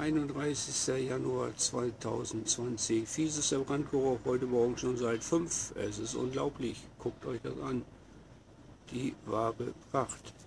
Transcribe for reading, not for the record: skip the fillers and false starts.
31. Januar 2020. Fiesester Brandgeruch heute Morgen schon seit 5. Es ist unglaublich. Guckt euch das an. Die wahre Pracht.